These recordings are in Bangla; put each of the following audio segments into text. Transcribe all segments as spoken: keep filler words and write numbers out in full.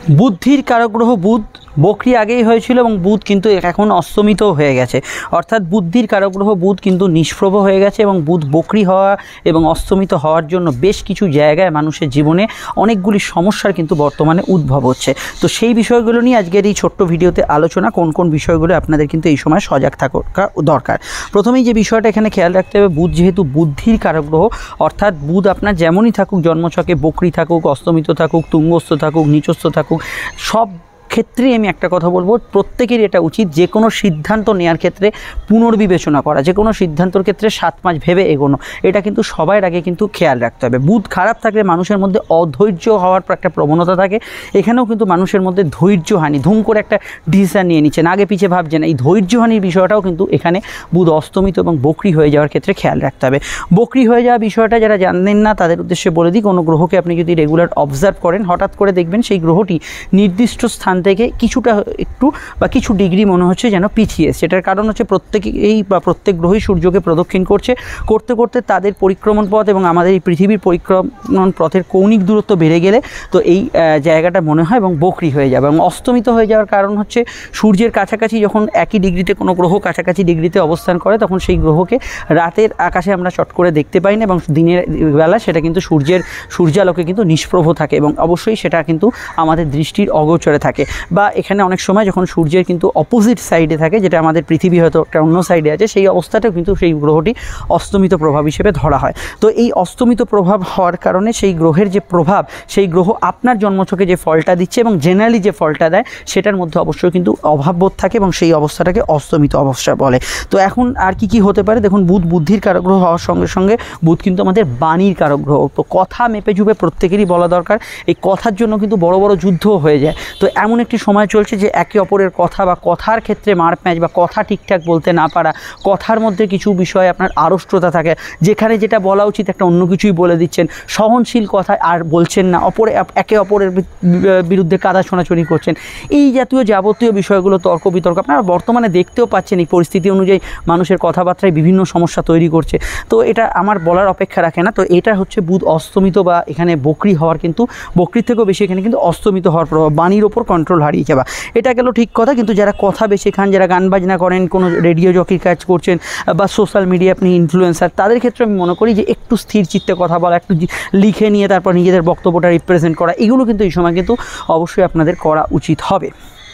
বুদ্ধির কারগ্রহ বুধ বকরি আগেই হয়েছিল এবং বুধ কিন্তু এখন অস্তমিত হয়ে গেছে, অর্থাৎ বুদ্ধির কারগ্রহ বুধ কিন্তু নিষ্প্রভ হয়ে গেছে এবং বুধ বকরি হওয়া এবং অস্তমিত হওয়ার জন্য বেশ কিছু জায়গায় মানুষের জীবনে অনেকগুলি সমস্যার কিন্তু বর্তমানে উদ্ভব হচ্ছে। তো সেই বিষয়গুলো নিয়ে আজকের এই ছোট্ট ভিডিওতে আলোচনা, কোন কোন বিষয়গুলো আপনাদের কিন্তু এই সময় সজাগ থাকা দরকার। প্রথমেই যে বিষয়টা এখানে খেয়াল রাখতে হবে, বুধ যেহেতু বুদ্ধির কারগ্রহ, অর্থাৎ বুধ আপনার যেমনই থাকুক জন্মছকে, বকরি থাকুক, অস্তমিত থাকুক, তুঙ্গস্থ থাকুক, নিচস্থ থাকুক, সব ক্ষেত্রেই আমি একটা কথা বলবো, প্রত্যেকেরই এটা উচিত যে কোনো সিদ্ধান্ত নেওয়ার ক্ষেত্রে পুনর্বিবেচনা করা, যে কোনো সিদ্ধান্তর ক্ষেত্রে সাত পাঁচ ভেবে এগোনো, এটা কিন্তু সবার আগে কিন্তু খেয়াল রাখতে হবে। বুধ খারাপ থাকলে মানুষের মধ্যে অধৈর্য হওয়ার একটা প্রবণতা থাকে, এখানেও কিন্তু মানুষের মধ্যে ধৈর্যহানি, ধুম করে একটা ডিসিশন নিয়ে নিচ্ছেন, আগে পিছিয়ে ভাবছেন, এই ধৈর্যহানির বিষয়টাও কিন্তু এখানে বুধ অস্তমিত এবং বকরি হয়ে যাওয়ার ক্ষেত্রে খেয়াল রাখতে হবে। বকরি হয়ে যাওয়া বিষয়টা যারা জানেন না তাদের উদ্দেশ্যে বলে দিই, কোনো গ্রহকে আপনি যদি রেগুলার অবজার্ভ করেন, হঠাৎ করে দেখবেন সেই গ্রহটি নির্দিষ্ট স্থান থেকে কিছুটা একটু বা কিছু ডিগ্রি মনে হচ্ছে যেন পিছিয়ে, সেটার কারণ হচ্ছে প্রত্যেকেই বা প্রত্যেক গ্রহই সূর্যকে প্রদক্ষিণ করছে, করতে করতে তাদের পরিক্রমণ পথ এবং আমাদের এই পৃথিবীর পরিক্রমণ পথের কৌণিক দূরত্ব বেড়ে গেলে তো এই জায়গাটা মনে হয় এবং বকরি হয়ে যাবে। এবং অস্তমিত হয়ে যাওয়ার কারণ হচ্ছে সূর্যের কাছাকাছি যখন একই ডিগ্রিতে কোনো গ্রহ কাছাকাছি ডিগ্রিতে অবস্থান করে, তখন সেই গ্রহকে রাতের আকাশে আমরা চট করে দেখতে পাই না এবং দিনের বেলা সেটা কিন্তু সূর্যের সূর্যালোকে কিন্তু নিষ্প্রভ থাকে এবং অবশ্যই সেটা কিন্তু আমাদের দৃষ্টির অগোচরে থাকে। বা এখানে অনেক সময় যখন সূর্যের কিন্তু অপোজিট সাইডে থাকে, যেটা আমাদের পৃথিবী হয়তো একটা অন্য সাইডে আছে, সেই অবস্থাটাও কিন্তু সেই গ্রহটি অস্তমিত প্রভাব হিসেবে ধরা হয়। তো এই অস্তমিত প্রভাব হওয়ার কারণে সেই গ্রহের যে প্রভাব, সেই গ্রহ আপনার জন্মছকে যে ফলটা দিচ্ছে এবং জেনারেলি যে ফলটা দেয় সেটার মধ্যে অবশ্যই কিন্তু অভাববোধ থাকে এবং সেই অবস্থাটাকে অস্তমিত অবস্থা বলে। তো এখন আর কি কি হতে পারে দেখুন, বুধ বুদ্ধির কারগ্রহ হওয়ার সঙ্গে সঙ্গে বুধ কিন্তু আমাদের বাণীর কারগ্রহ। তো কথা মেপে ঝুপে প্রত্যেকেরই বলা দরকার, এই কথার জন্য কিন্তু বড় বড় যুদ্ধও হয়ে যায়। তো এমন একটি সময় চলছে যে একে অপরের কথা বা কথার ক্ষেত্রে মারপ্যাঁচ বা কথা ঠিকঠাক বলতে না পারা, কথার মধ্যে কিছু বিষয়ে আপনার আড়ষ্টতা থাকে, যেখানে যেটা বলা উচিত একটা অন্য কিছুই বলে দিচ্ছেন, সহনশীল কথা আর বলছেন না, অপরে একে অপরের বিরুদ্ধে কাদা ছোঁড়াছুড়ি করছেন, এই জাতীয় যাবতীয় বিষয়গুলো তর্ক বিতর্ক আপনারা বর্তমানে দেখতেও পাচ্ছেন। এই পরিস্থিতি অনুযায়ী মানুষের কথাবার্তায় বিভিন্ন সমস্যা তৈরি করছে। তো এটা আমার বলার অপেক্ষা রাখে না। তো এটা হচ্ছে বুধ অস্তমিত বা এখানে বকরি হওয়ার, কিন্তু বকরির থেকেও বেশি এখানে কিন্তু অস্তমিত হওয়ার প্রভাব, বাণীর ওপর কন্ট্রোল হারিয়ে যাওয়া, এটা গেল ঠিক কথা। কিন্তু যারা কথা বেশি খান, যারা গান বাজনা করেন, কোনো রেডিও জকির কাজ করছেন বা সোশ্যাল মিডিয়া আপনি ইনফ্লুয়েন্সার, তাদের ক্ষেত্রে আমি মনে করি যে একটু স্থির চিত্তে কথা বলা, একটু লিখে নিয়ে তারপর নিজেদের বক্তব্যটা রিপ্রেজেন্ট করা, এগুলো কিন্তু এই সময় কিন্তু অবশ্যই আপনাদের করা উচিত হবে।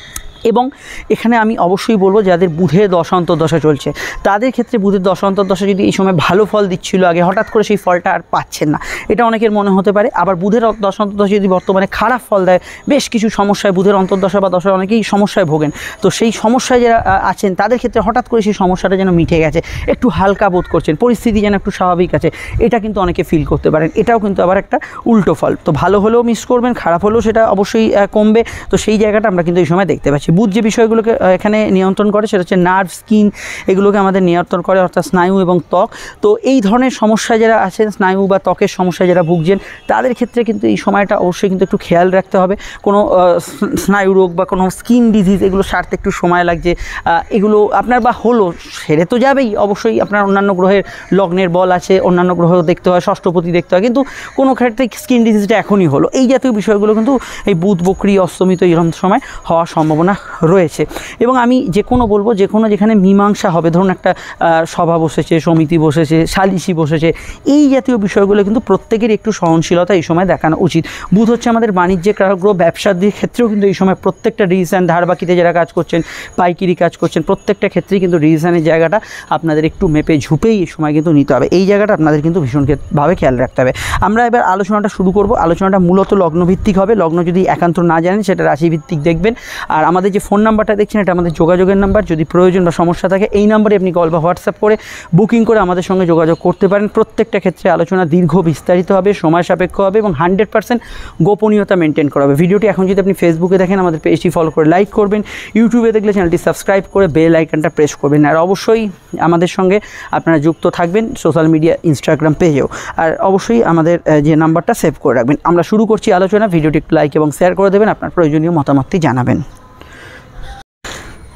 এবং এখানে আমি অবশ্যই বলবো যাদের বুধের দশান্তর দশা চলছে তাদের ক্ষেত্রে বুধের দশান্তর দশা যদি এই সময় ভালো ফল দিচ্ছিল আগে, হঠাৎ করে সেই ফলটা আর পাচ্ছেন না, এটা অনেকের মনে হতে পারে। আবার বুধের দশান্তর দশা যদি বর্তমানে খারাপ ফল দেয়, বেশ কিছু সমস্যায় বুধের অন্তর্দশা বা দশা অনেকেই সমস্যায় ভোগেন, তো সেই সমস্যায় যারা আছেন তাদের ক্ষেত্রে হঠাৎ করে সেই সমস্যাটা যেন মিটে গেছে, একটু হালকা বোধ করছেন, পরিস্থিতি যেন একটু স্বাভাবিক আছে, এটা কিন্তু অনেকে ফিল করতে পারেন। এটাও কিন্তু আবার একটা উল্টো ফল। তো ভালো হলেও মিস করবেন, খারাপ হলেও সেটা অবশ্যই কমবে। তো সেই জায়গাটা আমরা কিন্তু এই সময় দেখতে পাচ্ছি। বুধ যে বিষয়গুলোকে এখানে নিয়ন্ত্রণ করে সেটা হচ্ছে নার্ভ, স্কিন, এগুলোকে আমাদের নিয়ন্ত্রণ করে, অর্থাৎ স্নায়ু এবং ত্বক। তো এই ধরনের সমস্যা যারা আছেন, স্নায়ু বা ত্বকের সমস্যা যারা ভুগছেন, তাদের ক্ষেত্রে কিন্তু এই সময়টা অবশ্যই কিন্তু একটু খেয়াল রাখতে হবে। কোনো স্নায়ু রোগ বা কোনো স্কিন ডিজিজ এগুলো সারতে একটু সময় লাগছে, এগুলো আপনার বা হলো সেরে তো যাবেই, অবশ্যই আপনার অন্যান্য গ্রহের লগ্নের বল আছে, অন্যান্য গ্রহ দেখতে হয়, ষষ্ঠপতি দেখতে হয়, কিন্তু কোনো ক্ষেত্রে স্কিন ডিজিজটা এখনই হলো, এই জাতীয় বিষয়গুলো কিন্তু এই বুধ বকরি অস্তমিত এরকম সময় হওয়ার সম্ভাবনা রয়েছে। এবং আমি যে কোনো বলবো, যে কোনো যেখানে মীমাংসা হবে, ধরুন একটা সভা বসেছে, সমিতি বসেছে, সালিসি বসেছে, এই জাতীয় বিষয়গুলো কিন্তু প্রত্যেকের একটু সহনশীলতা এই সময় দেখানো উচিত। বুধ হচ্ছে আমাদের বাণিজ্যের গ্রহ, ব্যবসার দিক ক্ষেত্রেও কিন্তু এই সময় প্রত্যেকটা ডিসিশন, ধার বাকিতে যারা কাজ করছেন, পাইকিরি কাজ করছেন, প্রত্যেকটা ক্ষেত্রেই কিন্তু ডিসিশনের জায়গাটা আপনাদের একটু মেপে ঝুপেই এই সময় কিন্তু নিতে হবে। এই জায়গাটা আপনাদের কিন্তু ভীষণভাবে খেয়াল রাখতে হবে। আমরা এবার আলোচনাটা শুরু করব। আলোচনাটা মূলত লগ্নভিত্তিক হবে। লগ্ন যদি একান্ত না জানেন সেটা রাশিভিত্তিক দেখবেন। আর আমাদের যে ফোন নাম্বারটা দেখছেন এটা আমাদের যোগাযোগের নাম্বার। যদি প্রয়োজন বা সমস্যা থাকে এই নাম্বারে আপনি কল বা হোয়াটসঅ্যাপ করে বুকিং করে আমাদের সঙ্গে যোগাযোগ করতে পারেন। প্রত্যেকটা ক্ষেত্রে আলোচনা দীর্ঘ বিস্তারিত হবে, সময় সাপেক্ষ হবে এবং হান্ড্রেড পার্সেন্ট গোপনীয়তা মেনটেন করা হবে। ভিডিওটি এখন যদি আপনি ফেসবুকে দেখেন আমাদের পেজটি ফলো করে লাইক করবেন, ইউটিউবে দেখলে চ্যানেলটি সাবস্ক্রাইব করে বেল আইকনটা প্রেস করবেন। আর অবশ্যই আমাদের সঙ্গে আপনারা যুক্ত থাকবেন সোশ্যাল মিডিয়া, ইনস্টাগ্রাম পেজেও। আর অবশ্যই আমাদের যে নাম্বারটা সেভ করে রাখবেন। আমরা শুরু করছি আলোচনা। ভিডিওটি একটু লাইক এবং শেয়ার করে দেবেন, আপনার প্রয়োজনীয় মতামতটি জানাবেন।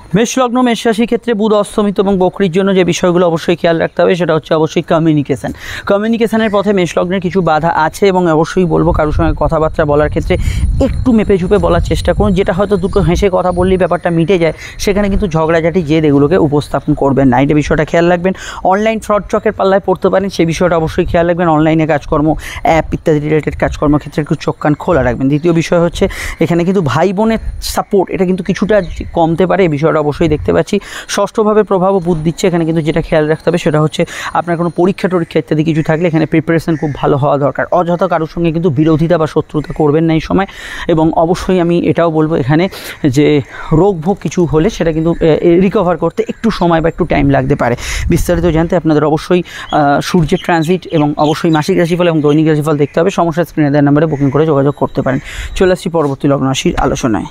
মেষ লগ্ন মেষ রাশির ক্ষেত্রে বুধ অস্তমিত এবং বকরির জন্য যে বিষয়গুলো অবশ্যই খেয়াল রাখতে হবে সেটা হচ্ছে অবশ্যই কমিউনিকেশন। কমিউনিকেশনের পথে মেষ লগ্নের কিছু বাধা আছে এবং অবশ্যই বলবো কারোর সঙ্গে কথাবার্তা বলার ক্ষেত্রে একটু মেপে ঝুপে বলার চেষ্টা করুন। যেটা হয়তো দুটো হেসে কথা বললেই ব্যাপারটা মিটে যায়, সেখানে কিন্তু ঝগড়াঝাটি জেদ এগুলোকে উপস্থাপন করবেন না, এটা বিষয়টা খেয়াল রাখবেন। অনলাইন ফ্রড চকের পাল্লায় পড়তে পারেন, সেই বিষয়টা অবশ্যই খেয়াল রাখবেন। অনলাইনে কাজকর্ম, অ্যাপ ইত্যাদি রিলেটেড কাজকর্ম ক্ষেত্রে একটু চোখ কান খোলা রাখবেন। দ্বিতীয় বিষয় হচ্ছে এখানে কিন্তু ভাই বোনের সাপোর্ট এটা কিন্তু কিছুটা কমতে পারে, এই বিষয়টা অবশ্যই দেখতে পাচ্ছি। ষষ্ঠভাবে প্রভাবও বুধ দিচ্ছে, এখানে কিন্তু যেটা খেয়াল রাখতে হবে সেটা হচ্ছে আপনার কোনো পরীক্ষা টরীক্ষা ইত্যাদি কিছু থাকলে এখানে প্রিপারেশন খুব ভালো হওয়া দরকার। অযথা কারোর সঙ্গে কিন্তু বিরোধিতা বা শত্রুতা করবেন না এই সময়। এবং অবশ্যই আমি এটাও বলবো এখানে যে রোগ ভোগ কিছু হলে সেটা কিন্তু রিকভার করতে একটু সময় বা একটু টাইম লাগতে পারে। বিস্তারিত জানতে আপনাদের অবশ্যই সূর্যের ট্রানজিট এবং অবশ্যই মাসিক রাশিফল এবং দৈনিক রাশিফল দেখতে হবে। সমস্যা স্ক্রিনে দেওয়ার নাম্বারে বুকিং করে যোগাযোগ করতে পারেন। চলে আসছি পরবর্তী লগ্ন রাশির আলোচনায়।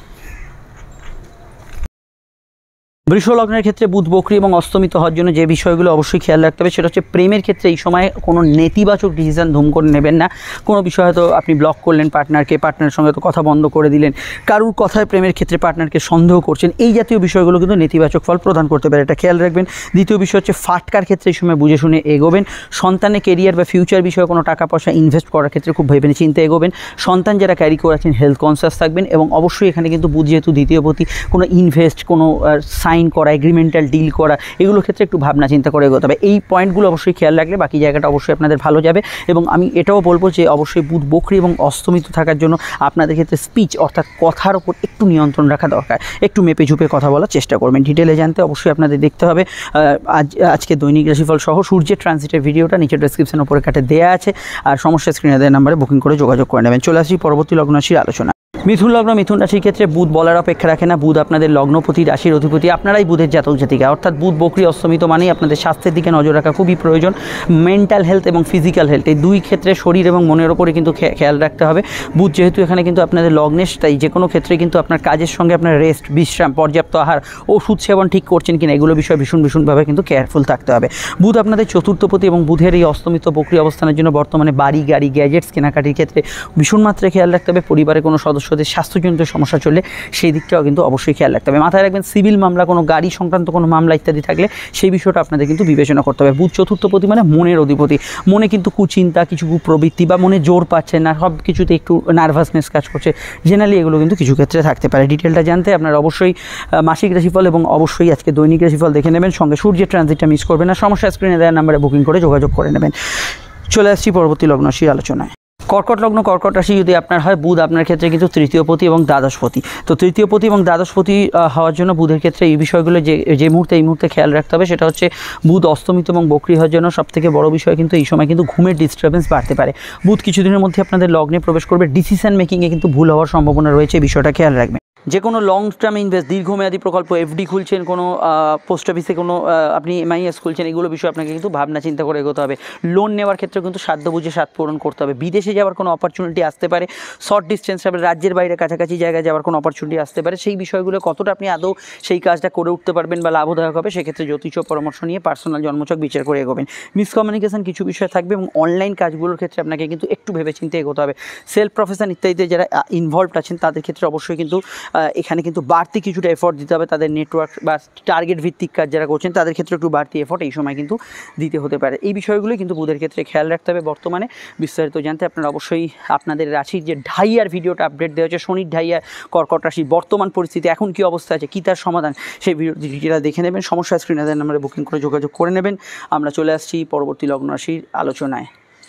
বৃষ লগ্নের ক্ষেত্রে বুধ বকরি এবং অস্তমিত হওয়ার জন্য যে বিষয়গুলো অবশ্যই খেয়াল রাখতে হবে সেটা হচ্ছে প্রেমের ক্ষেত্রে এই সময় কোনো নেতিবাচক ডিসিশন ধুম করে নেবেন না। কোনো বিষয় হয়তো আপনি ব্লক করলেন পার্টনারকে, পার্টনারের সঙ্গে তো কথা বন্ধ করে দিলেন, কারুর কথায় প্রেমের ক্ষেত্রে পার্টনারকে সন্দেহ করছেন, এই জাতীয় বিষয়গুলো কিন্তু নেতিবাচক ফল প্রদান করতে পারে, এটা খেয়াল রাখবেন। দ্বিতীয় বিষয় হচ্ছে ফাটকার ক্ষেত্রে এই সময় বুঝে শুনে এগোবেন। সন্তানের কেরিয়ার বা ফিউচার বিষয়ে কোনো টাকা পয়সা ইনভেস্ট করার ক্ষেত্রে খুব ভেবে চিন্তে এগোবেন। সন্তান যারা ক্যারি করেছেন হেলথ কনসিয়াস থাকবেন এবং অবশ্যই এখানে কিন্তু বুধ যেহেতু দ্বিতীয় পতি, কোনো ইনভেস্ট, কোনো সাইন করা, এগ্রিমেন্ট ডিল করা, এগুলোর ক্ষেত্রে একটু ভাবনা চিন্তা করে এগোতে হবে। এই পয়েন্টগুলো অবশ্যই খেয়াল রাখলে বাকি জায়গাটা অবশ্যই আপনাদের ভালো যাবে। এবং আমি এটাও বলবো যে অবশ্যই বুধ বকরি এবং অস্তমিত থাকার জন্য আপনাদের ক্ষেত্রে স্পিচ অর্থাৎ কথার ওপর একটু নিয়ন্ত্রণ রাখা দরকার। একটু মেপে ঝুপে কথা বলার চেষ্টা করবেন। ডিটেলে জানতে অবশ্যই আপনাদের দেখতে হবে আজ আজকে দৈনিক রাশিফল সহ সূর্যের ট্রানজিটের ভিডিওটা নিচে ডেসক্রিপশন উপরে কাটে দেওয়া আছে, আর সমস্যা স্ক্রিনে দেওয়ার নাম্বারে বুকিং করে যোগাযোগ করে নেবেন। চলে আসি পরবর্তী লগ্ন রাশির আলোচনা। মিথুন লগ্ন মিথুন রাশির ক্ষেত্রে বুধ বলার অপেক্ষা রাখে না। বুধ আপনাদের লগ্নপতি, রাশির অধিপতি, আপনারাই বুধের জাতক জাতিকা। অর্থাৎ বুধ বকরি অস্তমিত মানেই আপনাদের স্বাস্থ্যের দিকে নজর রাখা খুবই প্রয়োজন। মেন্টাল হেলথ এবং ফিজিক্যাল হেলথ এই দুই ক্ষেত্রে শরীর এবং মনের ওপরে কিন্তু খেয়াল রাখতে হবে। বুধ যেহেতু এখানে কিন্তু আপনাদের লগ্নেশ, তাই যে কোনো ক্ষেত্রে কিন্তু আপনার কাজের সঙ্গে আপনার রেস্ট, বিশ্রাম, পর্যাপ্ত আহার, ওষুধ সেবন ঠিক করছেন কিনা এগুলো বিষয়ে ভীষণ ভীষণভাবে কিন্তু কেয়ারফুল থাকতে হবে। বুধ আপনাদের চতুর্থপতি এবং বুধের এই অস্তমিত বকরি অবস্থানের জন্য বর্তমানে বাড়ি, গাড়ি, গ্যাজেটস কেনাকাটির ক্ষেত্রে ভীষণ মাত্রায় খেয়াল রাখতে হবে। পরিবারের কোনো সদস্যদের স্বাস্থ্যজনিত সমস্যা চললে সেই দিকটাও কিন্তু অবশ্যই খেয়াল রাখতে হবে। মাথায় রাখবেন সিভিল মামলা, কোনো গাড়ি সংক্রান্ত কোনো মামলা ইত্যাদি থাকলে সেই বিষয়টা আপনাদের কিন্তু বিবেচনা করতে হবে। বুধ চতুর্থপতি মানে মনের অধিপতি। মনে কিন্তু কুচিন্তা, কিছু কুপ্রবৃত্তি বা মনে জোর পাচ্ছে না, সব কিছুতে একটু নার্ভাসনেস কাজ করছে, জেনারেলি এগুলো কিন্তু কিছু ক্ষেত্রে থাকতে পারে। ডিটেলটা জানতে আপনারা অবশ্যই মাসিক রাশিফল এবং অবশ্যই আজকে দৈনিক রাশিফল দেখে নেবেন। সঙ্গে সূর্যের ট্রানজিটটা মিস করবেন না। সমস্যা স্ক্রিনে দেওয়ার নাম্বারে বুকিং করে যোগাযোগ করে নেবেন। চলে আসছি পরবর্তী লগ্ন রাশির আলোচনায়। কর্কট লগ্ন কর্কট রাশি যদি আপনার হয়, বুধ আপনার ক্ষেত্রে কিন্তু তৃতীয়পতি এবং দ্বাদশপতি। তো তৃতীয়পতি এবং দ্বাদশপতি হওয়ার জন্য বুধের ক্ষেত্রে এই বিষয়গুলো যে যে মুহূর্তে এই মুহূর্তে খেয়াল রাখতে হবে সেটা হচ্ছে বুধ অস্তমিত এবং বকরি হওয়ার জন্য সবথেকে বড় বিষয় কিন্তু এই সময় কিন্তু ঘুমের ডিস্টারবেন্স বাড়তে পারে। বুধ কিছুদিনের মধ্যে আপনাদের লগ্নে প্রবেশ করবে, ডিসিশন মেকিংয়ে কিন্তু ভুল হওয়ার সম্ভাবনা রয়েছে, এই বিষয়টা খেয়াল রাখবেন। যে কোনো লং টার্ম ইনভেস্ট, দীর্ঘমেয়াদী প্রকল্প, এফডি খুলছেন, কোনো পোস্ট অফিসে কোনো আপনি এমআইএস খুলছেন, এগুলো বিষয়ে আপনাকে কিন্তু ভাবনা চিন্তা করে এগোতে হবে। লোন নেওয়ার ক্ষেত্রে কিন্তু সাধ্য বুঝে সাধ্য পূরণ করতে হবে। বিদেশে যাওয়ার কোনো অপরচুনিটি আসতে পারে, শর্ট ডিস্টেন্স ট্রাভেল, রাজ্যের বাইরে কাছাকাছি জায়গায় যাওয়ার কোনো অপরচুনিটি আসতে পারে। সেই বিষয়গুলো কতটা আপনি আদৌ সেই কাজটা করে উঠতে পারবেন বা লাভদায়ক হবে, সেক্ষেত্রে জ্যোতিষ পরামর্শ নিয়ে পার্সোনাল জন্মছক বিচার করে এগোবেন। মিসকমিউনিকেশন কিছু বিষয় থাকবে এবং অনলাইন কাজগুলোর ক্ষেত্রে আপনাকে কিন্তু একটু ভেবে চিন্তে এগোতে হবে। সেলফ প্রফেশন ইত্যাদিতে যারা ইনভলভড আছেন তাদের ক্ষেত্রে অবশ্যই কিন্তু এখানে কিন্তু বাড়তি কিছুটা এফোর্ট দিতে হবে। তাদের নেটওয়ার্ক বা টার্গেট ভিত্তিক কাজ যারা করছেন তাদের ক্ষেত্রে একটু বাড়তি এফোর্ট এই সময় কিন্তু দিতে হতে পারে। এই বিষয়গুলোই কিন্তু বুধের ক্ষেত্রে খেয়াল রাখতে হবে। বর্তমানে বিস্তারিত জানতে আপনারা অবশ্যই আপনাদের রাশির যে ঢাইয়ার ভিডিওটা আপডেট দেওয়া হচ্ছে, শনির ঢাইয়া কর্কট রাশির বর্তমান পরিস্থিতি এখন কী অবস্থা আছে, কী তার সমাধান, সেই ভিডিওটা দেখে নেবেন। সমস্যা স্ক্রিনে দেওয়ার নাম্বারে বুকিং করে যোগাযোগ করে নেবেন। আমরা চলে আসছি পরবর্তী লগ্ন রাশির আলোচনায়।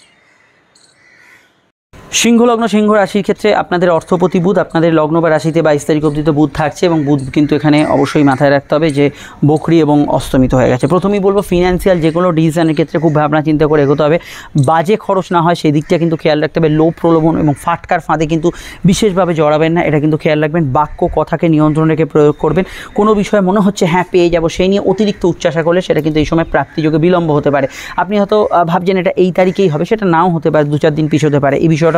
সিংহ লগ্ন সিংহ রাশির ক্ষেত্রে আপনাদের অর্থপতি বুধ আপনাদের লগ্ন বা রাশিতে বাইশ তারিখ অবধি তো বুধ থাকছে এবং বুধ কিন্তু এখানে অবশ্যই মাথায় রাখতে হবে যে বকরি এবং অস্তমিত হয়ে গেছে। প্রথমেই বলবো ফিনান্সিয়াল যে কোনো ডিসিশনের ক্ষেত্রে খুব ভাবনা চিন্তা করে এগোতে হবে, বাজে খরচ না হয় সেই দিকটা কিন্তু খেয়াল রাখতে হবে। লোভ প্রলোভন এবং ফাটকার ফাঁদে কিন্তু বিশেষভাবে জড়াবেন না, এটা কিন্তু খেয়াল রাখবেন। বাক্য কথাকে নিয়ন্ত্রণ রেখে প্রয়োগ করবেন। কোনো বিষয়ে মনে হচ্ছে হ্যাঁ পেয়ে যাবো, সেই নিয়ে অতিরিক্ত উচ্চাসা করলে সেটা কিন্তু এই সময় প্রাপ্তিযোগে বিলম্ব হতে পারে। আপনি হয়তো ভাবছেন এটা এই তারিখেই হবে, সেটা নাও হতে পারে, দু চার দিন পিছ হতে পারে। এই বিষয়টা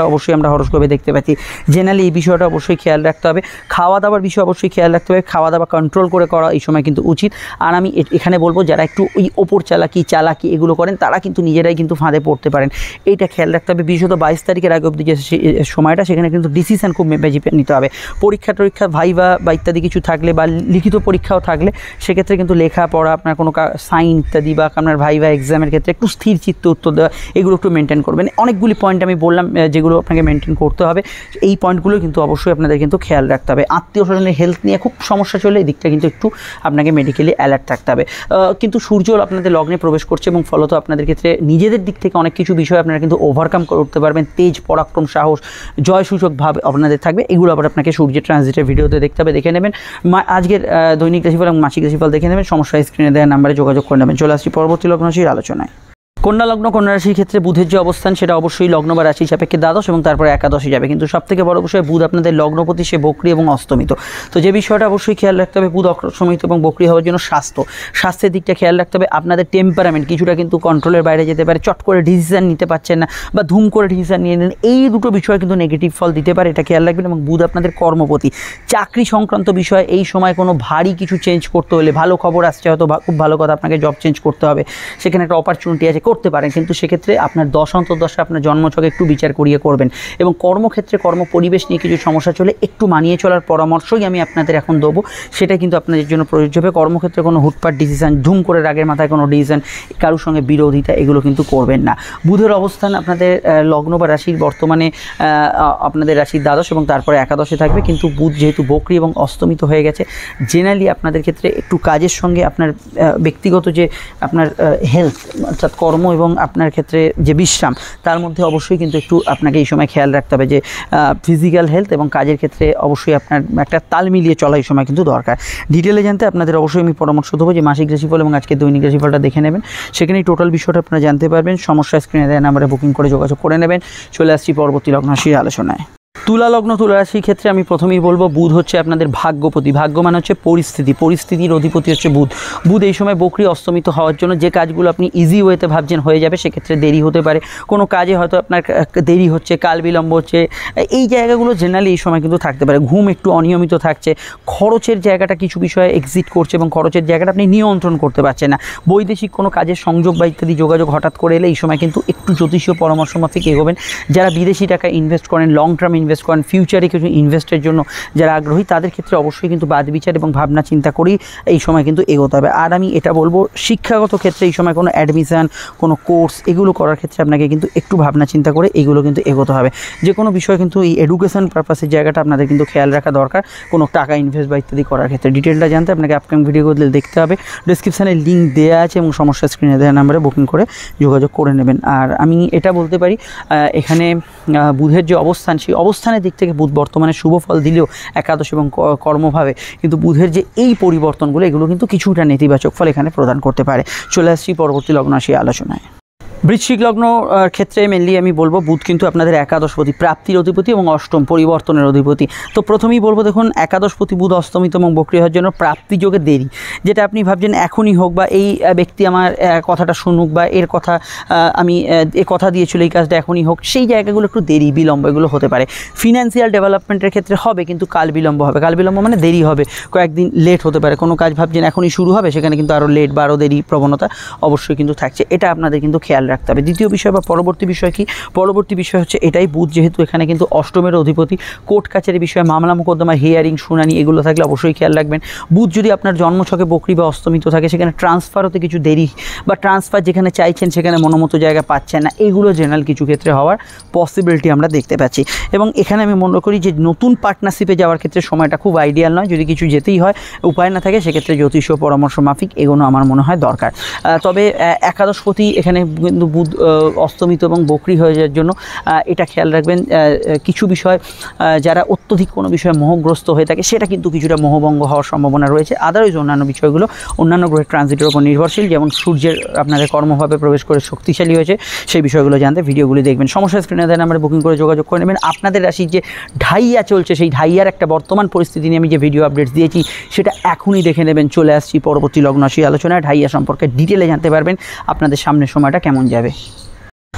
অবশ্যই আমরা হরোস্কোপে দেখতে পাচ্ছি। জেনারেলি এই বিষয়টা অবশ্যই খেয়াল রাখতে হবে। খাওয়া দাওয়ার বিষয় অবশ্যই খেয়াল রাখতে হবে, খাওয়া দাওয়া কন্ট্রোল করে করা এই সময় কিন্তু উচিত। আর আমি এখানে বলবো যারা একটু ওই ওপর চালাকি চালাকি এগুলো করেন তারা কিন্তু নিজেরাই কিন্তু ফাঁদে পড়তে পারেন, এইটা খেয়াল রাখতে হবে। বিশেষত বাইশ তারিখের আগে অবধি যে সময়টা সেখানে কিন্তু ডিসিশন খুব মেপে নিতে হবে। পরীক্ষা টরীক্ষা ভাইভা বা ইত্যাদি কিছু থাকলে বা লিখিত পরীক্ষাও থাকলে সেক্ষেত্রে কিন্তু লেখাপড়া আপনার কোনো সাইন ইত্যাদি বা আপনার ভাইভা এক্সামের ক্ষেত্রে একটু স্থির চিত্ত উত্তর দেওয়া এগুলো একটু মেনটেন করবেন। অনেকগুলি পয়েন্ট আমি বললাম যেগুলো আপনাকে মেনটেন করতে হবে, এই পয়েন্টগুলো কিন্তু অবশ্যই আপনাদের কিন্তু খেয়াল রাখতে হবে। আত্মীয় স্বজনের হেলথ নিয়ে খুব সমস্যা চলে, এই দিকটা কিন্তু একটু আপনাকে মেডিকেলি অ্যালার্ট থাকতে হবে। কিন্তু সূর্য আপনাদের লগ্নে প্রবেশ করছে এবং ফলত আপনাদের ক্ষেত্রে নিজেদের দিক থেকে অনেক কিছু বিষয় আপনারা কিন্তু ওভারকাম করতে পারবেন। তেজ, পরাক্রম, সাহস, জয়সূচক ভাব আপনাদের থাকবে। এগুলো আবার আপনাকে সূর্যের ট্রানজিটের ভিডিওতে দেখতে হবে, দেখে নেবেন। আজকের দৈনিক রাশিফল এবং মাসিক রাশিফল দেখে নেবেন। সমস্যা স্ক্রিনে দেওয়া নাম্বারে যোগাযোগ করে নেবেন। চলে আসছি পরবর্তী লগ্ন রাশির আলোচনায়। কন্যা লগ্ন, কন্যা রাশির ক্ষেত্রে বুধের যে অবস্থান সেটা অবশ্যই লগ্ন বা রাশি সাপেক্ষে দ্বাদশ এবং তারপরে একাদশে যাবে। কিন্তু সবথেকে বড় বিষয় বুধ আপনাদের লগ্নপতি, সে বক্রী এবং অস্তমিত। তো যে বিষয়টা অবশ্যই খেয়াল রাখতে হবে বুধ অস্তমিত এবং বক্রী হওয়ার জন্য স্বাস্থ্য স্বাস্থ্যের দিকটা খেয়াল রাখতে হবে। আপনাদের টেম্পারামেন্ট কিছুটা কিন্তু কন্ট্রোলের বাইরে যেতে পারে, চট করে ডিসিশন নিতে পারছেন না বা ধুম করে ডিসিশন নিয়ে নেন, এই দুটো বিষয় কিন্তু নেগেটিভ ফল দিতে পারে, এটা খেয়াল রাখবেন। এবং বুধ আপনাদের কর্মপতি, চাকরি সংক্রান্ত বিষয় এই সময় কোনো ভারী কিছু চেঞ্জ করতে হলে, ভালো খবর আসছে হয়তো খুব ভালো কথা, আপনাকে জব চেঞ্জ করতে হবে, সেখানে একটা অপরচুনিটি আছে, করতে পারেন। কিন্তু সেক্ষেত্রে আপনার দশ অন্তর্দশা আপনার জন্মছকে একটু বিচার করিয়ে করবেন। এবং কর্মক্ষেত্রে কর্ম পরিবেশ নিয়ে কিছু সমস্যা চলে একটু মানিয়ে চলার পরামর্শই আমি আপনাদের এখন দেবো, সেটা কিন্তু আপনাদের জন্য প্রযোজ্য হবে। কর্মক্ষেত্রে কোনো হুটপাট ডিসিশন, ধুম করে রাগের মাথায় কোনো ডিসিশন, কারোর সঙ্গে বিরোধিতা এগুলো কিন্তু করবেন না। বুধের অবস্থান আপনাদের লগ্ন বা রাশির বর্তমানে আপনাদের রাশির দ্বাদশ এবং তারপরে একাদশে থাকবে। কিন্তু বুধ যেহেতু বক্রী এবং অস্তমিত হয়ে গেছে, জেনারেলি আপনাদের ক্ষেত্রে একটু কাজের সঙ্গে আপনার ব্যক্তিগত যে আপনার হেলথ অর্থাৎ কর্ম এবং আপনার ক্ষেত্রে যে বিশ্রাম, তার মধ্যে অবশ্যই কিন্তু একটু আপনাকে এই সময় খেয়াল রাখতে হবে যে ফিজিক্যাল হেলথ এবং কাজের ক্ষেত্রে অবশ্যই আপনার একটা তাল মিলিয়ে চলা এই সময় কিন্তু দরকার। ডিটেলে জানতে আপনাদের অবশ্যই আমি পরামর্শ দেবো যে মাসিক রাশিফল এবং আজকে দৈনিক রাশিফলটা দেখে নেবেন, সেখানেই টোটাল বিষয়টা আপনারা জানতে পারবেন। সমস্যা স্ক্রিনে দেওয়া নাম্বারে বুকিং করে যোগাযোগ করে নেবেন। চলে আসছি পরবর্তী লগ্ন রাশির আলোচনায়। তুলা লগ্ন, তুলা রাশির ক্ষেত্রে আমি প্রথমেই বলবো বুধ হচ্ছে আপনাদের ভাগ্যপতি। ভাগ্য মানে হচ্ছে পরিস্থিতি, পরিস্থিতির অধিপতি হচ্ছে বুধ। বুধ এই সময় বক্রী অস্তমিত হওয়ার জন্য যে কাজগুলো আপনি ইজি ওয়েতে ভাবছেন হয়ে যাবে, সেক্ষেত্রে দেরি হতে পারে। কোনো কাজে হয়তো আপনার দেরি হচ্ছে, কাল বিলম্ব হচ্ছে, এই জায়গাগুলো জেনারেলি এই সময় কিন্তু থাকতে পারে। ঘুম একটু অনিয়মিত থাকছে, খরচের জায়গাটা কিছু বিষয়ে এক্সিট করছে এবং খরচের জায়গাটা আপনি নিয়ন্ত্রণ করতে পারছেন না। বৈদেশিক কোনো কাজের সংযোগ বা ইত্যাদি যোগাযোগ হঠাৎ করে এলে এই সময় কিন্তু একটু জ্যোতিষীয় পরামর্শ মাফিক এগোবেন। যারা বিদেশি টাকা ইনভেস্ট করেন, লং টার্ম ইনভেস্ট করেন, ফিউচারে কিছু ইনভেস্টের জন্য যারা আগ্রহী, তাদের ক্ষেত্রে অবশ্যই কিন্তু বাদ বিচার এবং ভাবনা চিন্তা করেই এই সময় কিন্তু এগোতে হবে। আর আমি এটা বলবো শিক্ষাগত ক্ষেত্রে এই সময় কোনো অ্যাডমিশন, কোনো কোর্স এগুলো করার ক্ষেত্রে আপনাকে কিন্তু একটু ভাবনা চিন্তা করে এইগুলো কিন্তু এগোতে হবে। যে কোনো বিষয় কিন্তু এই এডুকেশন পারপাসের জায়গাটা আপনাদের কিন্তু খেয়াল রাখা দরকার, কোনো টাকা ইনভেস্ট বা ইত্যাদি করার ক্ষেত্রে। ডিটেলটা জানতে আপনাকে আপকামিং ভিডিওগুলো দেখতে হবে, ডিসক্রিপশানে লিঙ্ক দেওয়া আছে এবং সমস্যা স্ক্রিনে দেওয়া নাম্বারে বুকিং করে যোগাযোগ করে নেবেন। আর আমি এটা বলতে পারি এখানে বুধের যে অবস্থান, সেই অবস্থানের দিক থেকে বুধ বর্তমানে শুভ ফল দিলেও একাদশ এবং কর্মভাবে, কিন্তু বুধের যে এই পরিবর্তনগুলো এগুলো কিন্তু কিছুটা নেতিবাচক ফল এখানে প্রদান করতে পারে। চলে আসছি পরবর্তী লগ্ন রাশি আলোচনায়। বৃশ্চিক লগ্ন ক্ষেত্রে মেনলি আমি বলবো বুধ কিন্তু আপনাদের একাদশপতি, প্রাপ্তির অধিপতি এবং অষ্টম পরিবর্তনের অধিপতি। তো প্রথমেই বলবো দেখুন, একাদশপতি বুধ অস্তমিত এবং বক্রী হওয়ার জন্য প্রাপ্তি যোগে দেরি, যেটা আপনি ভাবছেন এখনই হোক বা এই ব্যক্তি আমার কথাটা শুনুক বা এর কথা আমি এ কথা দিয়েছিল এই কাজটা এখনই হোক, সেই জায়গাগুলো একটু দেরি বিলম্ব এগুলো হতে পারে। ফিনান্সিয়াল ডেভেলপমেন্টের ক্ষেত্রে হবে কিন্তু কাল বিলম্ব হবে, কাল বিলম্ব মানে দেরি হবে, কয়েকদিন লেট হতে পারে। কোনো কাজ ভাবছেন এখনই শুরু হবে, সেখানে কিন্তু আরও লেট বা আরও দেরি প্রবণতা অবশ্যই কিন্তু থাকছে, এটা আপনাদের কিন্তু খেয়াল রাখতে হবে। দ্বিতীয় বিষয় বা পরবর্তী বিষয় কি, পরবর্তী বিষয় হচ্ছে এটাই, বুধ যেহেতু এখানে কিন্তু অষ্টমের অধিপতি, কোর্ট কাছারি বিষয়ে মামলা মোকদ্দমা, হিয়ারিং, শুনানি এগুলো থাকলে অবশ্যই খেয়াল রাখবেন। বুধ যদি আপনার জন্মছকে বক্রী বা অস্তমিত থাকে, সেখানে ট্রান্সফার হতে কিছু দেরি বা ট্রান্সফার যেখানে চাইছেন সেখানে মনোমতো জায়গা পাচ্ছেন না, এইগুলো জেনারেল কিছু ক্ষেত্রে হওয়ার পসিবিলিটি আমরা দেখতে পাচ্ছি। এবং এখানে আমি মনে করি যে নতুন পার্টনারশিপে যাওয়ার ক্ষেত্রে সময়টা খুব আইডিয়াল নয়, যদি কিছু যেতেই হয় উপায় না থাকে সেক্ষেত্রে জ্যোতিষীয় পরামর্শ মাফিক এগোনো আমার মনে হয় দরকার। তবে একাদশপতি এখানে কিন্তু বুধ অস্তমিত এবং বক্রী হয়ে যাওয়ার জন্য এটা খেয়াল রাখবেন, কিছু বিষয় যারা অত্যধিক কোনো বিষয়ে মোহগ্রস্ত হয়ে থাকে সেটা কিন্তু কিছুটা মোহভঙ্গ হওয়ার সম্ভাবনা রয়েছে। আদারওয়াইজ অন্যান্য বিষয়গুলো অন্যান্য গ্রহের ট্রানজিটের উপর নির্ভরশীল, যেমন সূর্যের আপনাদের কর্মভাবে প্রবেশ করে শক্তিশালী হয়েছে, সেই বিষয়গুলো জানতে ভিডিওগুলি দেখবেন। সমস্যা স্ক্রিনে দেন আমরা বুকিং করে যোগাযোগ করে নেবেন। আপনাদের রাশির যে ঢাইয়া চলছে, সেই ঢাইয়ার একটা বর্তমান পরিস্থিতি নিয়ে আমি যে ভিডিও আপডেটস দিয়েছি সেটা এখনই দেখে নেবেন। চলে আসছি পরবর্তী লগ্ন রাশি আলোচনায়। ঢাইয়া সম্পর্কে ডিটেলে জানতে পারবেন আপনাদের সামনের সময়টা কেমন যাবে।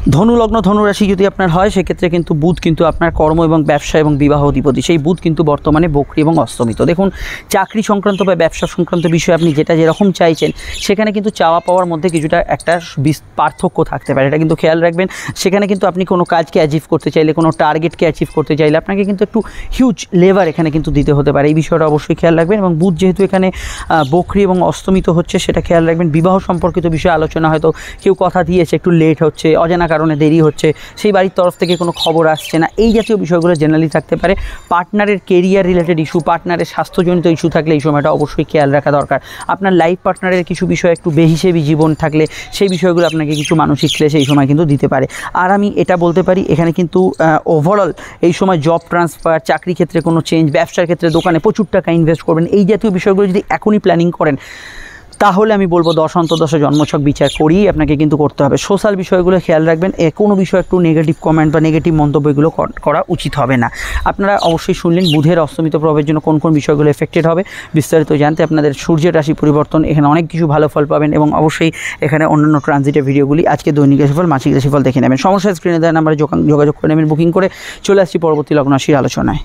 ধনু লগ্ন ধনু রাশি যদি আপনার হয় সেক্ষেত্রে কিন্তু বুধ কিন্তু আপনার কর্ম এবং ব্যবসা এবং বিবাহ অধিপতি, সেই বুধ কিন্তু বর্তমানে বক্রী এবং অস্তমিত। দেখুন চাকরি সংক্রান্ত বা ব্যবসা সংক্রান্ত বিষয়ে আপনি যেটা যেরকম চাইছেন সেখানে কিন্তু চাওয়া পাওয়ার মধ্যে কিছুটা একটা পার্থক্য থাকতে পারে, এটা কিন্তু খেয়াল রাখবেন। সেখানে কিন্তু আপনি কোনো কাজকে অ্যাচিভ করতে চাইলে, কোনো টার্গেটকে অ্যাচিভ করতে চাইলে আপনাকে কিন্তু একটু হিউজ লেবার এখানে কিন্তু দিতে হতে পারে, এই বিষয়টা অবশ্যই খেয়াল রাখবেন। এবং বুধ যেহেতু এখানে বক্রী এবং অস্তমিত হচ্ছে সেটা খেয়াল রাখবেন। বিবাহ সম্পর্কিত বিষয়ে আলোচনা, হয়তো কেউ কথা দিয়েছে একটু লেট হচ্ছে, অজানা কারণে দেরি হচ্ছে, সেই বাড়ির তরফ থেকে কোনো খবর আসছে না, এই জাতীয় বিষয়গুলো জেনারেলি থাকতে পারে। পার্টনারের কেরিয়ার রিলেটেড ইস্যু, পার্টনারের স্বাস্থ্যজনিত ইস্যু থাকলে এই সময়টা অবশ্যই খেয়াল রাখা দরকার। আপনার লাইফ পার্টনারের কিছু বিষয় একটু বেহিসেবি জীবন থাকলে সেই বিষয়গুলো আপনাকে কিছু মানসিক ক্লেশ এই সময় কিন্তু দিতে পারে। আর আমি এটা বলতে পারি এখানে কিন্তু ওভারঅল এই সময় জব ট্রান্সফার, চাকরি ক্ষেত্রে কোনো চেঞ্জ, ব্যবসার ক্ষেত্রে দোকানে প্রচুর টাকা ইনভেস্ট করবেন, এই জাতীয় বিষয়গুলো যদি এখনই প্ল্যানিং করেন তাহলে আমি বলবো দশ অন্তর্দশা জন্মছক বিচার করেই আপনাকে কিন্তু করতে হবে। সোশ্যাল বিষয়গুলো খেয়াল রাখবেন, এ কোনো বিষয় একটু নেগেটিভ কমেন্ট বা নেগেটিভ মন্তব্য এগুলো করা উচিত হবে না। আপনারা অবশ্যই শুনলেন বুধের অস্তমিত প্রভাবের জন্য কোন কোন বিষয়গুলো এফেক্টেড হবে। বিস্তারিত জানতে আপনাদের সূর্যের রাশি পরিবর্তন, এখানে অনেক কিছু ভালো ফল পাবেন এবং অবশ্যই এখানে অন্যান্য ট্রানজিটের ভিডিওগুলি, আজকে দৈনিক রাশিফল, মাসিক রাশিফল দেখে নেবেন। সমস্যা স্ক্রিনে দেওয়া নাম্বারে যোগাযোগ করে নেবেন, বুকিং করে চলে আসছি পরবর্তী লগ্ন রাশির আলোচনায়।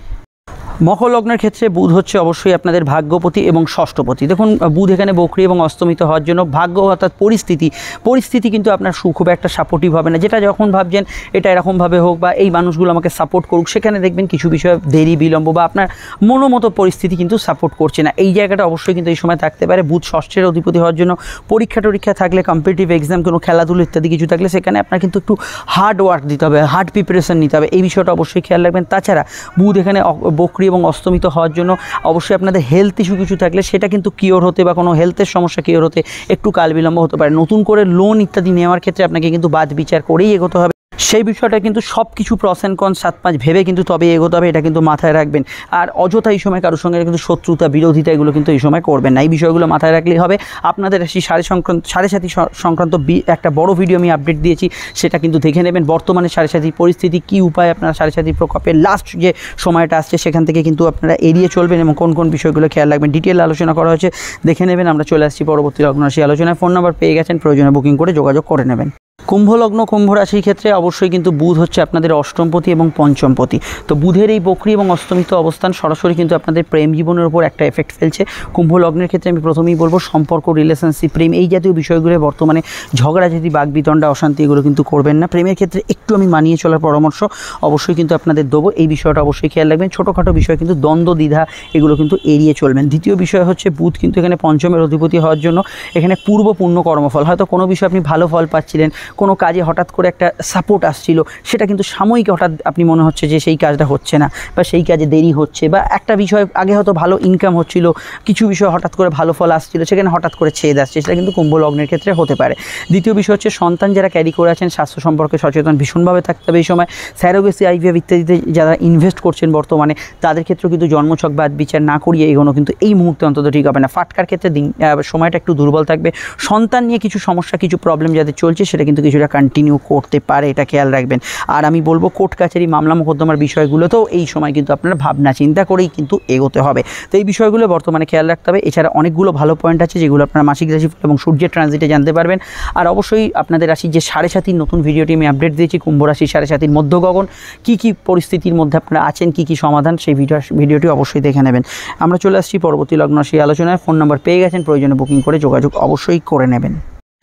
মকর লগ্নের ক্ষেত্রে বুধ হচ্ছে অবশ্যই আপনাদের ভাগ্যপতি এবং ষষ্ঠপতি। দেখুন বুধ এখানে বক্রী এবং অস্তমিত হওয়ার জন্য ভাগ্য অর্থাৎ পরিস্থিতি পরিস্থিতি কিন্তু আপনার খুব একটা সাপোর্টিভ হবে না। যেটা যখন ভাবছেন এটা এরকমভাবে হোক বা এই মানুষগুলো আমাকে সাপোর্ট করুক, সেখানে দেখবেন কিছু বিষয়ে দেরি বিলম্ব বা আপনার মনোমতো পরিস্থিতি কিন্তু সাপোর্ট করছে না, এই জায়গাটা অবশ্যই কিন্তু এই সময় থাকতে পারে। বুধ ষষ্ঠের অধিপতি হওয়ার জন্য পরীক্ষা টরীক্ষা থাকলে, কম্পিটিটিভ এক্সাম, কোনো খেলাধুলো ইত্যাদি কিছু থাকলে সেখানে আপনার কিন্তু একটু হার্ড ওয়ার্ক দিতে হবে, হার্ড প্রিপারেশন নিতে হবে, এই বিষয়টা অবশ্যই খেয়াল রাখবেন। তাছাড়া বুধ এখানে বক্রী এবং অস্তমিত হওয়ার জন্য অবশ্যই আপনাদের হেলথ ইস্যু কিছু থাকলে সেটা কিন্তু কিওর হতে বা কোনো হেলথের সমস্যা কিওর হতে একটু কাল বিলম্ব হতে পারে। নতুন করে লোন ইত্যাদি নেওয়ার ক্ষেত্রে আপনাকে কিন্তু বাদ বিচার করেই এগোতে হবে, সেই বিষয়টা কিন্তু সব কিছু প্রস অ্যান্ড কনস সাত পাঁচ ভেবে কিন্তু তবে এগোতে হবে, এটা কিন্তু মাথায় রাখবেন। আর অযথা এই সময় কারোর সঙ্গে কিন্তু শত্রুতা বিরোধিতা এগুলো কিন্তু এই সময় করবেন না, এই বিষয়গুলো মাথায় রাখলেই হবে। আপনাদের রাশি সাড়ে সংক্রান্ত সাড়ে সাথী সংক্রান্ত একটা বড় ভিডিও আমি আপডেট দিয়েছি, সেটা কিন্তু দেখে নেবেন। বর্তমানে সাড়ে সাথীর পরিস্থিতি, কী উপায় আপনারা সাড়ে সাথীর প্রকোপের লাস্ট যে সময়টা আসছে সেখান থেকে কিন্তু আপনারা এড়িয়ে চলবেন এবং কোন কোন বিষয়গুলো খেয়াল রাখবেন ডিটেল আলোচনা করা হয়েছে, দেখে নেবেন। আমরা চলে আসছি পরবর্তী লগ্ন রাশি আলোচনায়। ফোন নাম্বার পেয়ে গেছেন, প্রয়োজনে বুকিং করে যোগাযোগ করে নেবেন। কুম্ভ লগ্ন কুম্ভ রাশির ক্ষেত্রে অবশ্যই কিন্তু বুধ হচ্ছে আপনাদের অষ্টমপতি এবং পঞ্চমপতি। তো বুধের এই বক্রী এবং অস্তমিত অবস্থান সরাসরি কিন্তু আপনাদের প্রেম জীবনের উপর একটা এফেক্ট ফেলছে। কুম্ভ লগ্নের ক্ষেত্রে আমি প্রথমেই বলবো সম্পর্ক, রিলেশনশিপ, প্রেম এই জাতীয় বিষয়গুলো বর্তমানে ঝগড়াঝাটি, বাগবিতণ্ডা, অশান্তি এগুলো কিন্তু করবেন না। প্রেমের ক্ষেত্রে একটু আমি মানিয়ে চলার পরামর্শ অবশ্যই কিন্তু আপনাদের দেবো, এই বিষয়টা অবশ্যই খেয়াল রাখবেন। ছোটোখাটো বিষয় কিন্তু দ্বন্দ্ব দ্বিধা এগুলো কিন্তু এড়িয়ে চলবেন। দ্বিতীয় বিষয় হচ্ছে বুধ কিন্তু এখানে পঞ্চমের অধিপতি হওয়ার জন্য এখানে পূর্ব পূর্ণ কর্মফল, হয়তো কোনো বিষয় আপনি ভালো ফল পাচ্ছিলেন, কোনো কাজে হঠাৎ করে একটা সাপোর্ট আসছিল, সেটা কিন্তু সাময়িক হঠাৎ আপনি মনে হচ্ছে যে সেই কাজটা হচ্ছে না বা সেই কাজে দেরি হচ্ছে, বা একটা বিষয় আগে হয়তো ভালো ইনকাম হচ্ছিল, কিছু বিষয় হঠাৎ করে ভালো ফল আসছিল, সেখানে হঠাৎ করে ছেদ আসছে, সেটা কিন্তু কুম্ভ লগ্নের ক্ষেত্রে হতে পারে। দ্বিতীয় বিষয় হচ্ছে সন্তান যারা ক্যারি করে আছেন স্বাস্থ্য সম্পর্কে সচেতন ভীষণভাবে থাকতে হবে এই সময়। স্যারোগেসি, আইভিএফ ইত্যাদিতে যারা ইনভেস্ট করছেন বর্তমানে তাদের ক্ষেত্রেও কিন্তু জন্মছক বাদ বিচার না করিয়ে এগোনো কিন্তু এই মুহূর্তে অন্তত ঠিক হবে না। ফাটকার ক্ষেত্রে দিন সময়টা একটু দুর্বল থাকবে। সন্তান নিয়ে কিছু সমস্যা, কিছু প্রবলেম যাদের চলছে সেটা কিন্তু কিছুটা কন্টিনিউ করতে পারে, এটা খেয়াল রাখবেন। আর আমি বলবো কোর্ট কাছারি, মামলা মোকদ্দমার বিষয়গুলোতেও এই সময় কিন্তু আপনার ভাবনা চিন্তা করেই কিন্তু এগোতে হবে। তো এই বিষয়গুলো বর্তমানে খেয়াল রাখতে হবে। এছাড়া অনেকগুলো ভালো পয়েন্ট আছে যেগুলো আপনারা মাসিক রাশিফল এবং সূর্যের ট্রানজিটে জানতে পারবেন। আর অবশ্যই আপনাদের রাশির যে সাড়ে সাতির নতুন ভিডিওটি আমি আপডেট দিয়েছি, কুম্ভ রাশির সাড়ে সাতির মধ্য গগন, কী কী পরিস্থিতির মধ্যে আপনারা আছেন, কী কী সমাধান, সেই ভিডিও ভিডিওটি অবশ্যই দেখে নেবেন। আমরা চলে আসছি পরবর্তী লগ্ন রাশি আলোচনায়। ফোন নাম্বার পেয়ে গেছেন, প্রয়োজনে বুকিং করে যোগাযোগ অবশ্যই করে নেবেন।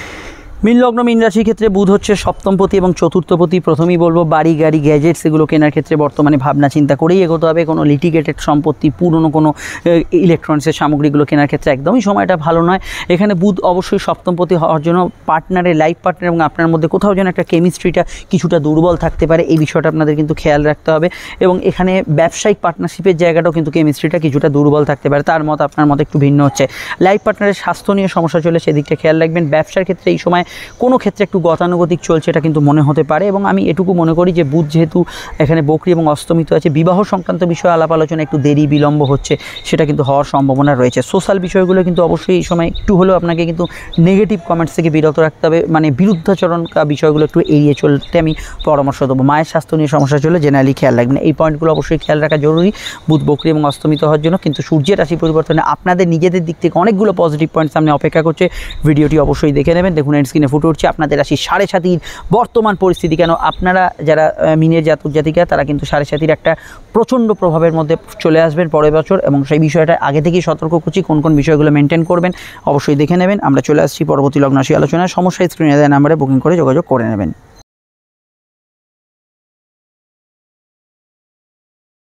মীন লগ্ন মীন রাশির ক্ষেত্রে বুধ হচ্ছে সপ্তমপতি এবং চতুর্থপতি। প্রথমেই বলবো বাড়ি গাড়ি গ্যাজেটস এগুলো কেনার ক্ষেত্রে বর্তমানে ভাবনা চিন্তা করেই এগোতে হবে। কোনো লিটিগেটেড সম্পত্তি, পুরনো কোনো ইলেকট্রনিক্সের সামগ্রীগুলো কেনার ক্ষেত্রে একদমই সময়টা ভালো নয়। এখানে বুধ অবশ্যই সপ্তমপতি হওয়ার জন্য পার্টনারের, লাইফ পার্টনার এবং আপনার মধ্যে কোথাও যেন একটা কেমিস্ট্রিটা কিছুটা দুর্বল থাকতে পারে, এই বিষয়টা আপনাদের কিন্তু খেয়াল রাখতে হবে। এবং এখানে ব্যবসায়িক পার্টনারশিপের জায়গাটাও কিন্তু কেমিস্ট্রিটা কিছুটা দুর্বল থাকতে পারে, তার মত আপনার মত একটু ভিন্ন হচ্ছে। লাইফ পার্টনারের স্বাস্থ্য নিয়ে সমস্যা চলে, সেদিকটা খেয়াল রাখবেন। ব্যবসার ক্ষেত্রে এই সময় কোনো ক্ষেত্রে একটু গতানুগতিক চলছে, এটা কিন্তু মনে হতে পারে। এবং আমি এটুকু মনে করি যে বুধ যেহেতু এখানে বক্রী এবং অস্তমিত আছে, বিবাহ সংক্রান্ত বিষয়ে আলাপ আলোচনা একটু দেরি বিলম্ব হচ্ছে, সেটা কিন্তু হওয়ার সম্ভাবনা রয়েছে। সোশ্যাল বিষয়গুলো কিন্তু অবশ্যই এই সময় একটু হলেও আপনাকে কিন্তু নেগেটিভ কমেন্টস থেকে বিরত রাখতে হবে, মানে বিরুদ্ধাচরণ বিষয়গুলো একটু এড়িয়ে চলতে আমি পরামর্শ দেবো। মায়ের স্বাস্থ্য নিয়ে সমস্যা চলে জেনারেলি খেয়াল রাখবেন, এই পয়েন্টগুলো অবশ্যই খেয়াল রাখা জরুরি বুধ বক্রী এবং অস্তমিত হওয়ার জন্য। কিন্তু সূর্যের রাশি পরিবর্তনে আপনাদের নিজেদের দিক থেকে অনেকগুলো পজিটিভ পয়েন্ট সামনে অপেক্ষা করছে, ভিডিওটি অবশ্যই দেখে নেবেন। দেখুন এন্ড স্ক্রিনে ফুটে উঠছে আপনাদের রাশি সাড়ে সাতির বর্তমান পরিস্থিতি। কেন আপনারা যারা মিনের জাতক জাতিকা তারা কিন্তু সাড়ে সাতির একটা প্রচণ্ড প্রভাবের মধ্যে চলে আসবেন পরের বছর, এবং সেই বিষয়টা আগে থেকেই সতর্ক করছি কোন কোন বিষয়গুলো মেনটেন করবেন অবশ্যই দেখে নেবেন। আমরা চলে আসছি পরবর্তী লগ্ন রাশি আলোচনায়। সমস্যা স্ক্রিনে দেওয়া নাম্বারে বুকিং করে যোগাযোগ করে নেবেন।